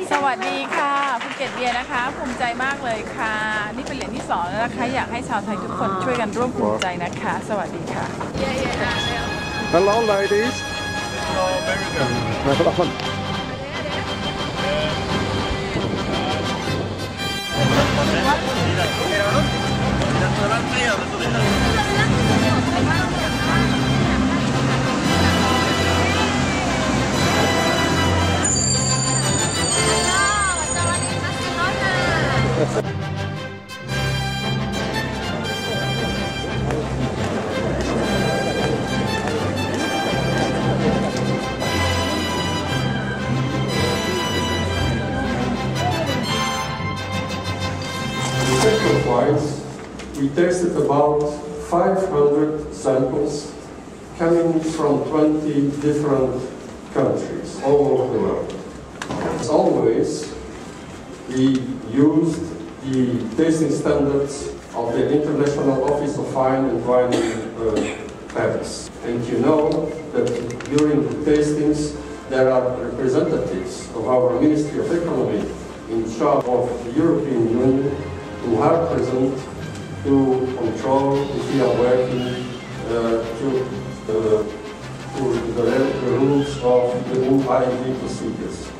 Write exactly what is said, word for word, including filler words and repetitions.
สวัสดีค่ะภูเก็ตเบียร์นะคะภูมิใจมากเลยค่ะนี่เป็นเหรียญที่สองแล้วนะคะอยากให้ชาวไทยทุกคนช่วยกันร่วมภูมิใจนะคะสวัสดีค่ะ Hello ladies. Hello. Wise, we tasted about five hundred samples coming from twenty different countries all over the world. As always, we used the tasting standards of the International Office of Wine and Wine uh, Paris. And you know that during the tastings there are representatives of our Ministry of Economy in charge of the European Union who are present to control if we are working uh, to, uh, to the, the rules of the new I V procedures.